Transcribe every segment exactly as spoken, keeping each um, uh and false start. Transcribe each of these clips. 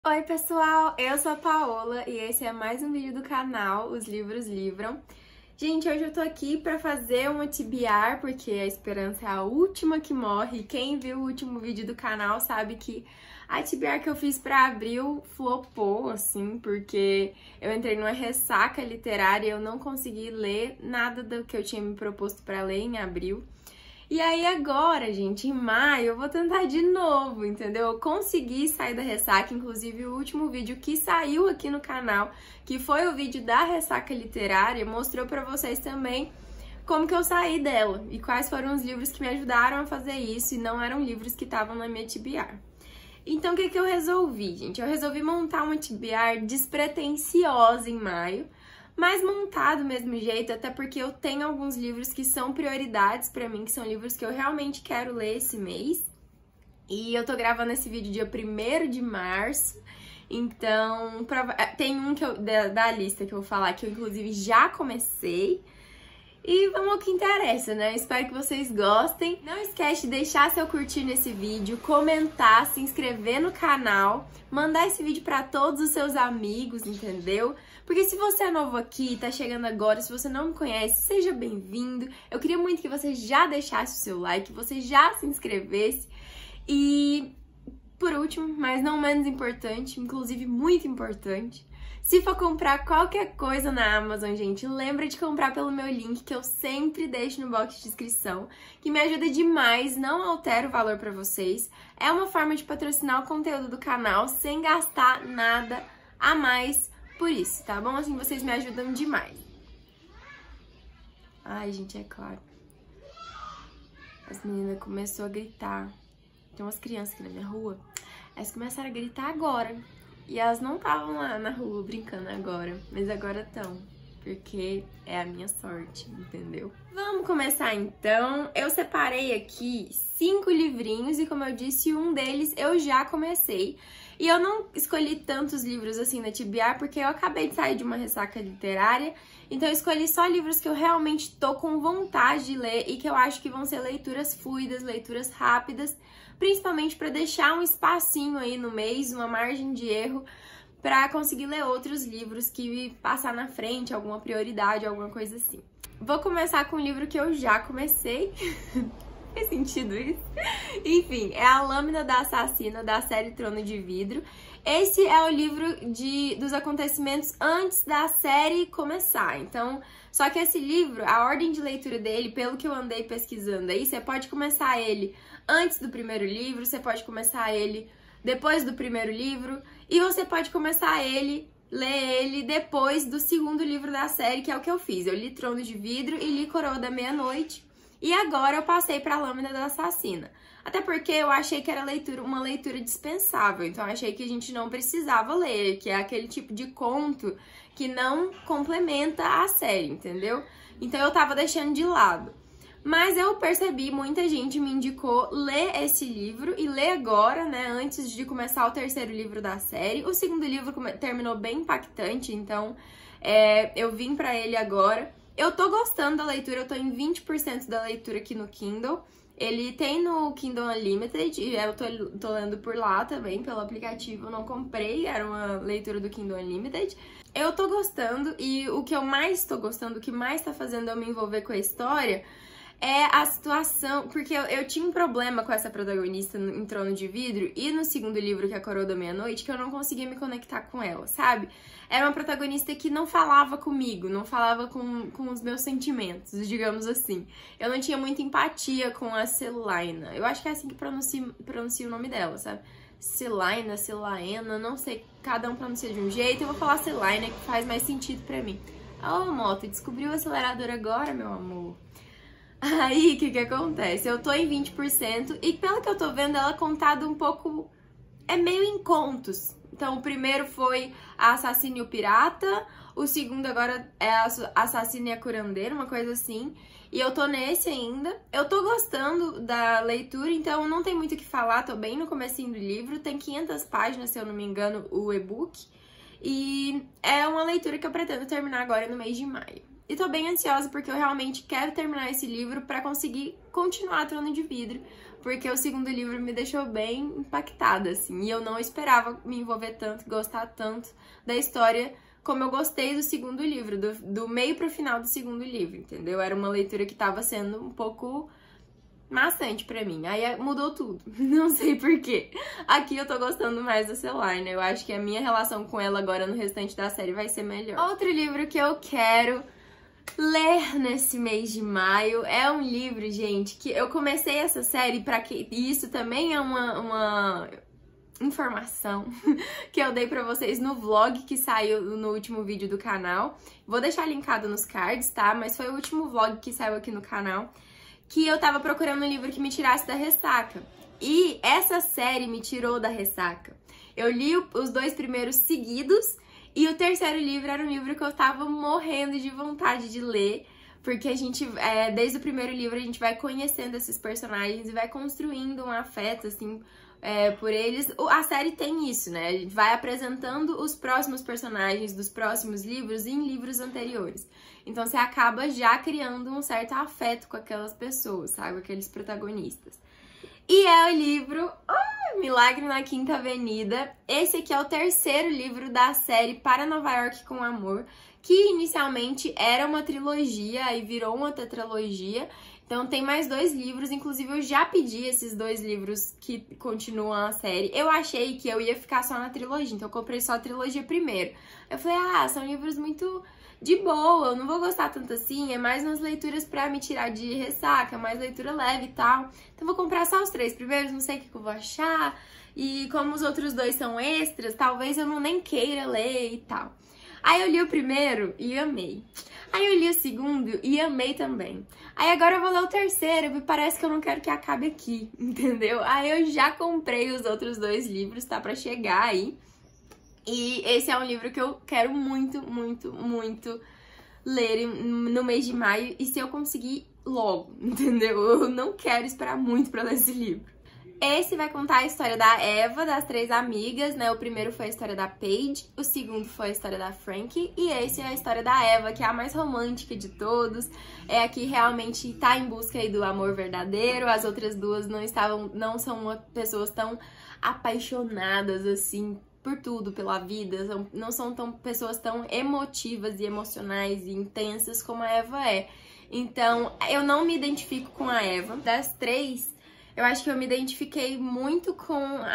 Oi pessoal, eu sou a Paola e esse é mais um vídeo do canal Os Livros Livram. Gente, hoje eu tô aqui pra fazer uma T B R, porque a esperança é a última que morre. Quem viu o último vídeo do canal sabe que a T B R que eu fiz pra abril flopou, assim, porque eu entrei numa ressaca literária e eu não consegui ler nada do que eu tinha me proposto pra ler em abril. E aí agora, gente, em maio, eu vou tentar de novo, entendeu? Eu consegui sair da ressaca, inclusive o último vídeo que saiu aqui no canal, que foi o vídeo da ressaca literária, mostrou pra vocês também como que eu saí dela e quais foram os livros que me ajudaram a fazer isso e não eram livros que estavam na minha T B R. Então, o que que eu resolvi, gente? Eu resolvi montar uma T B R despretensiosa em maio, mas montar do mesmo jeito, até porque eu tenho alguns livros que são prioridades pra mim, que são livros que eu realmente quero ler esse mês. E eu tô gravando esse vídeo dia primeiro de março, então tem um que eu, da, da lista que eu vou falar que eu inclusive já comecei. E vamos ao que interessa, né? Espero que vocês gostem. Não esquece de deixar seu curtir nesse vídeo, comentar, se inscrever no canal, mandar esse vídeo pra todos os seus amigos, entendeu? Porque se você é novo aqui, tá chegando agora, se você não me conhece, seja bem-vindo. Eu queria muito que você já deixasse o seu like, que você já se inscrevesse. E, por último, mas não menos importante, inclusive muito importante, se for comprar qualquer coisa na Amazon, gente, lembra de comprar pelo meu link que eu sempre deixo no box de descrição, que me ajuda demais, não altera o valor pra vocês. É uma forma de patrocinar o conteúdo do canal sem gastar nada a mais por isso, tá bom? Assim vocês me ajudam demais. Ai, gente, é claro. As meninas começaram a gritar. Tem umas crianças aqui na minha rua, elas começaram a gritar agora. E elas não estavam lá na rua brincando agora, mas agora estão, porque é a minha sorte, entendeu? Vamos começar então. Eu separei aqui cinco livrinhos e, como eu disse, um deles eu já comecei. E eu não escolhi tantos livros assim na T B R, porque eu acabei de sair de uma ressaca literária, então eu escolhi só livros que eu realmente tô com vontade de ler e que eu acho que vão ser leituras fluidas, leituras rápidas, principalmente para deixar um espacinho aí no mês, uma margem de erro, para conseguir ler outros livros que passar na frente, alguma prioridade, alguma coisa assim. Vou começar com um livro que eu já comecei. Faz sentido isso? Enfim, é A Lâmina da Assassina, da série Trono de Vidro. Esse é o livro de, dos acontecimentos antes da série começar. Então, só que esse livro, a ordem de leitura dele, pelo que eu andei pesquisando aí, você pode começar ele antes do primeiro livro, você pode começar ele depois do primeiro livro, e você pode começar ele, ler ele depois do segundo livro da série, que é o que eu fiz. Eu li Trono de Vidro e li Coroa da Meia-Noite. E agora eu passei para a Lâmina da Assassina. Até porque eu achei que era leitura, uma leitura dispensável. Então eu achei que a gente não precisava ler, que é aquele tipo de conto que não complementa a série, entendeu? Então eu tava deixando de lado. Mas eu percebi, muita gente me indicou ler esse livro e ler agora, né, antes de começar o terceiro livro da série. O segundo livro terminou bem impactante, então é, eu vim pra ele agora. Eu tô gostando da leitura, eu tô em vinte por cento da leitura aqui no Kindle. Ele tem no Kindle Unlimited e eu tô, tô lendo por lá também, pelo aplicativo. Eu não comprei, era uma leitura do Kindle Unlimited. Eu tô gostando e o que eu mais tô gostando, o que mais tá fazendo eu me envolver com a história é a situação, porque eu, eu tinha um problema com essa protagonista no, em Trono de Vidro e no segundo livro, que é a Coroa da Meia-Noite, que eu não conseguia me conectar com ela, sabe? Era uma protagonista que não falava comigo, não falava com, com os meus sentimentos, digamos assim. Eu não tinha muita empatia com a Celaena. Eu acho que é assim que pronuncia, pronuncia o nome dela, sabe? Celaena, Celaena, não sei, cada um pronuncia de um jeito. Eu vou falar Celaena, que faz mais sentido pra mim. Ô, moto, descobriu o acelerador agora, meu amor? Aí, o que que acontece? Eu tô em vinte por cento e, pelo que eu tô vendo, ela é contada um pouco... É meio em contos. Então, o primeiro foi A Assassina e o Pirata, o segundo agora é A Assassina e a Curandeira, uma coisa assim. E eu tô nesse ainda. Eu tô gostando da leitura, então não tem muito o que falar, tô bem no comecinho do livro. Tem quinhentas páginas, se eu não me engano, o e-book. E é uma leitura que eu pretendo terminar agora no mês de maio. E tô bem ansiosa porque eu realmente quero terminar esse livro pra conseguir continuar Trono de Vidro, porque o segundo livro me deixou bem impactada, assim, e eu não esperava me envolver tanto, gostar tanto da história como eu gostei do segundo livro, do, do meio pro final do segundo livro, entendeu? Era uma leitura que tava sendo um pouco maçante pra mim, aí mudou tudo, não sei porquê. Aqui eu tô gostando mais da Selina, eu acho que a minha relação com ela agora no restante da série vai ser melhor. Outro livro que eu quero ler nesse mês de maio é um livro, gente, que eu comecei essa série pra que... E isso também é uma, uma informação que eu dei pra vocês no vlog que saiu no último vídeo do canal. Vou deixar linkado nos cards, tá? Mas foi o último vlog que saiu aqui no canal, que eu tava procurando um livro que me tirasse da ressaca. E essa série me tirou da ressaca. Eu li os dois primeiros seguidos e o terceiro livro era um livro que eu tava morrendo de vontade de ler, porque a gente, é, desde o primeiro livro, a gente vai conhecendo esses personagens e vai construindo um afeto, assim, é, por eles. A série tem isso, né? A gente vai apresentando os próximos personagens dos próximos livros em livros anteriores. Então você acaba já criando um certo afeto com aquelas pessoas, sabe? Aqueles protagonistas. E é o livro oh, Milagre na Quinta Avenida. Esse aqui é o terceiro livro da série Para Nova York com Amor, que inicialmente era uma trilogia e virou uma tetralogia. Então tem mais dois livros, inclusive eu já pedi esses dois livros que continuam a série. Eu achei que eu ia ficar só na trilogia, então eu comprei só a trilogia primeiro. Eu falei, ah, são livros muito de boa, eu não vou gostar tanto assim, é mais umas leituras pra me tirar de ressaca, mais leitura leve e tal. Então vou comprar só os três primeiros, não sei o que eu vou achar. E como os outros dois são extras, talvez eu não nem queira ler e tal. Aí eu li o primeiro e amei. Aí eu li o segundo e amei também. Aí agora eu vou ler o terceiro e parece que eu não quero que acabe aqui, entendeu? Aí eu já comprei os outros dois livros, tá pra chegar aí. E esse é um livro que eu quero muito, muito, muito ler no mês de maio. E se eu conseguir, logo, entendeu? Eu não quero esperar muito pra ler esse livro. Esse vai contar a história da Eva, das três amigas, né? O primeiro foi a história da Paige, o segundo foi a história da Frankie, e esse é a história da Eva, que é a mais romântica de todos. É a que realmente tá em busca aí do amor verdadeiro. As outras duas não estavam, não são uma, pessoas tão apaixonadas assim por tudo, pela vida, são, não são tão, pessoas tão emotivas e emocionais e intensas como a Eva é. Então, eu não me identifico com a Eva. Das três, eu acho que eu me identifiquei muito com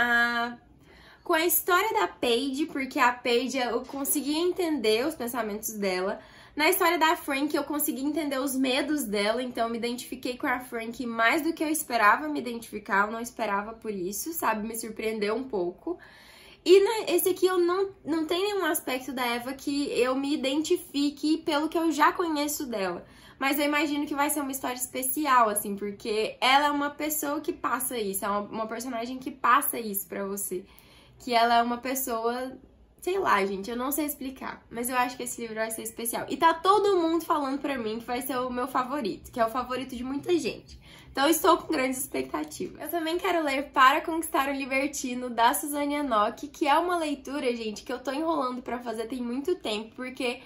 a, com a história da Paige, porque a Paige, eu consegui entender os pensamentos dela. Na história da Frankie, eu consegui entender os medos dela, então eu me identifiquei com a Frankie mais do que eu esperava me identificar, eu não esperava por isso, sabe? Me surpreendeu um pouco. E esse aqui eu não, não tem nenhum aspecto da Eva que eu me identifique pelo que eu já conheço dela. Mas eu imagino que vai ser uma história especial, assim, porque ela é uma pessoa que passa isso, é uma, uma personagem que passa isso pra você. Que ela é uma pessoa, sei lá, gente, eu não sei explicar, mas eu acho que esse livro vai ser especial. E tá todo mundo falando pra mim que vai ser o meu favorito, que é o favorito de muita gente. Então eu estou com grandes expectativas. Eu também quero ler Para Conquistar o Libertino, da Suzanne Anoki, que é uma leitura, gente, que eu tô enrolando pra fazer tem muito tempo, porque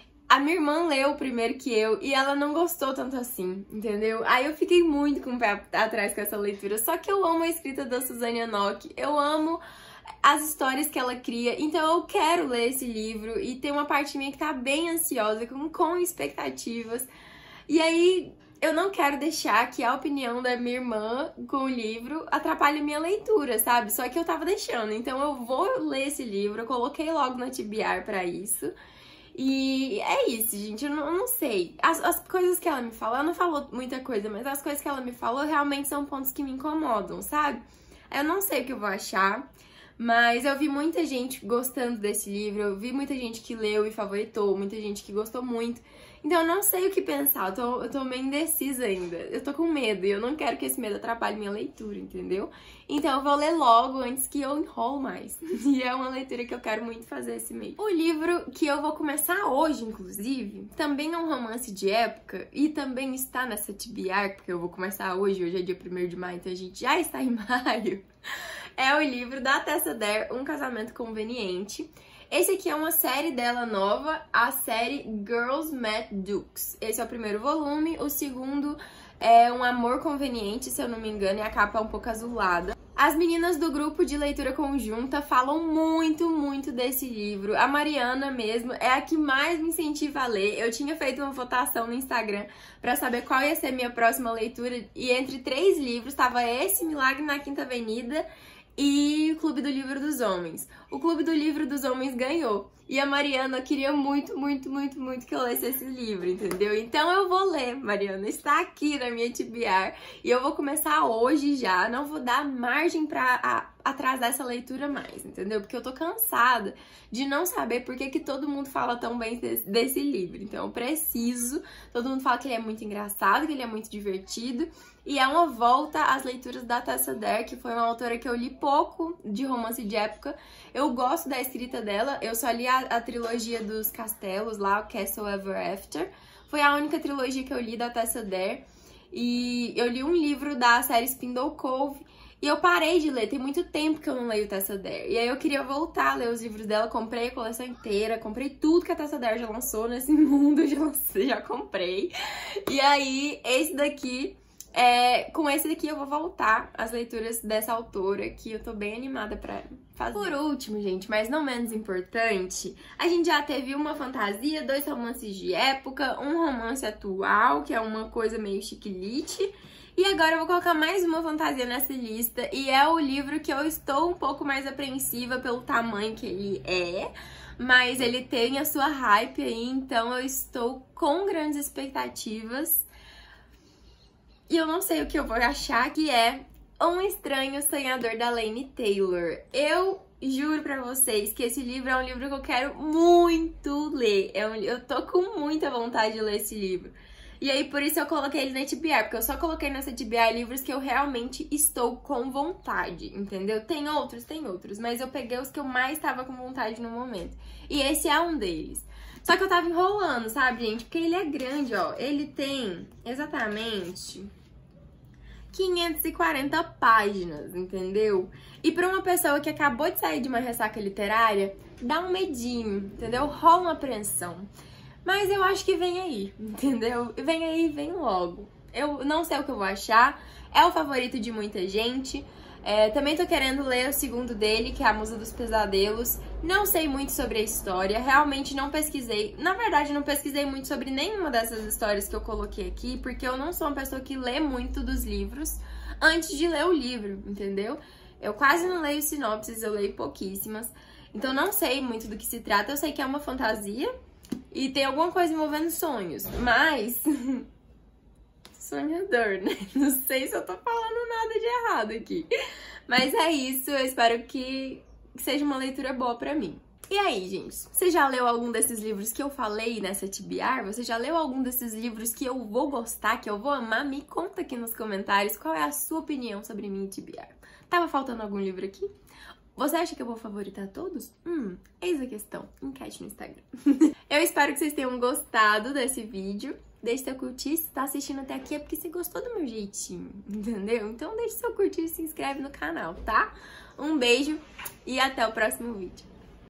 a minha irmã leu primeiro que eu e ela não gostou tanto assim, entendeu? Aí eu fiquei muito com o pé atrás com essa leitura, só que eu amo a escrita da Suzanne Anoki, eu amo as histórias que ela cria, então eu quero ler esse livro e tem uma parte minha que tá bem ansiosa, com, com expectativas. E aí eu não quero deixar que a opinião da minha irmã com o livro atrapalhe minha leitura, sabe? Só que eu tava deixando, então eu vou ler esse livro, eu coloquei logo na T B R pra isso. E é isso, gente, eu não, eu não sei. As, as coisas que ela me falou, ela não falou muita coisa, mas as coisas que ela me falou realmente são pontos que me incomodam, sabe? Eu não sei o que eu vou achar, mas eu vi muita gente gostando desse livro, eu vi muita gente que leu e favoritou, muita gente que gostou muito. Então eu não sei o que pensar, eu tô, eu tô meio indecisa ainda, eu tô com medo e eu não quero que esse medo atrapalhe minha leitura, entendeu? Então eu vou ler logo antes que eu enrolo mais. E é uma leitura que eu quero muito fazer esse mês. O livro que eu vou começar hoje, inclusive, também é um romance de época e também está nessa T B R, porque eu vou começar hoje, hoje é dia primeiro de maio, então a gente já está em maio. É o livro da Tessa Dare, Um Casamento Conveniente. Esse aqui é uma série dela nova, a série Girls Met Dukes. Esse é o primeiro volume, o segundo É um amor conveniente, se eu não me engano, e a capa é um pouco azulada. As meninas do grupo de leitura conjunta falam muito, muito desse livro. A Mariana mesmo é a que mais me incentiva a ler. Eu tinha feito uma votação no Instagram pra saber qual ia ser a minha próxima leitura. E entre três livros tava esse, Milagre na Quinta Avenida, e o Clube do Livro dos Homens. O Clube do Livro dos Homens ganhou. E a Mariana queria muito, muito, muito, muito que eu lesse esse livro, entendeu? Então eu vou ler, Mariana. Está aqui na minha T B R. E eu vou começar hoje já. Não vou dar margem pra a, atrasar essa leitura mais, entendeu? Porque eu tô cansada de não saber por que que todo mundo fala tão bem desse, desse livro. Então eu preciso. Todo mundo fala que ele é muito engraçado, que ele é muito divertido. E é uma volta às leituras da Tessa Dare, que foi uma autora que eu li pouco de romance de época. Eu gosto da escrita dela, eu só li a, a trilogia dos castelos lá, o Castle Ever After. Foi a única trilogia que eu li da Tessa Dare. E eu li um livro da série Spindle Cove. E eu parei de ler, tem muito tempo que eu não leio Tessa Dare. E aí eu queria voltar a ler os livros dela, comprei a coleção inteira, comprei tudo que a Tessa Dare já lançou nesse mundo, já, já comprei. E aí, esse daqui... É, com esse daqui eu vou voltar às leituras dessa autora, que eu tô bem animada pra fazer. Por último, gente, mas não menos importante, a gente já teve uma fantasia, dois romances de época, um romance atual, que é uma coisa meio chiquilite, e agora eu vou colocar mais uma fantasia nessa lista, e é o livro que eu estou um pouco mais apreensiva pelo tamanho que ele é, mas ele tem a sua hype aí, então eu estou com grandes expectativas. E eu não sei o que eu vou achar, que é Um Estranho Sonhador, da Laini Taylor. Eu juro pra vocês que esse livro é um livro que eu quero muito ler. É um, eu tô com muita vontade de ler esse livro. E aí, por isso eu coloquei ele na T B R, porque eu só coloquei nessa T B R livros que eu realmente estou com vontade, entendeu? Tem outros, tem outros, mas eu peguei os que eu mais estava com vontade no momento. E esse é um deles. Só que eu tava enrolando, sabe, gente? Porque ele é grande, ó. Ele tem exatamente quinhentas e quarenta páginas, entendeu? E pra uma pessoa que acabou de sair de uma ressaca literária, dá um medinho, entendeu? Rola uma apreensão. Mas eu acho que vem aí, entendeu? Vem aí, vem logo. Eu não sei o que eu vou achar. É o favorito de muita gente. É, também tô querendo ler o segundo dele, que é A Musa dos Pesadelos. Não sei muito sobre a história, realmente não pesquisei. Na verdade, não pesquisei muito sobre nenhuma dessas histórias que eu coloquei aqui, porque eu não sou uma pessoa que lê muito dos livros antes de ler o livro, entendeu? Eu quase não leio sinopses, eu leio pouquíssimas. Então não sei muito do que se trata, eu sei que é uma fantasia e tem alguma coisa envolvendo sonhos, mas... sonhador, né? Não sei se eu tô falando nada de errado aqui. Mas é isso, eu espero que seja uma leitura boa pra mim. E aí, gente? Você já leu algum desses livros que eu falei nessa T B R? Você já leu algum desses livros que eu vou gostar, que eu vou amar? Me conta aqui nos comentários qual é a sua opinião sobre minha T B R. Tava faltando algum livro aqui? Você acha que eu vou favoritar todos? Hum, eis a questão. Enquete no Instagram. Eu espero que vocês tenham gostado desse vídeo. Deixe seu curtir, se tá assistindo até aqui é porque você gostou do meu jeitinho, entendeu? Então deixe seu curtir e se inscreve no canal, tá? Um beijo e até o próximo vídeo.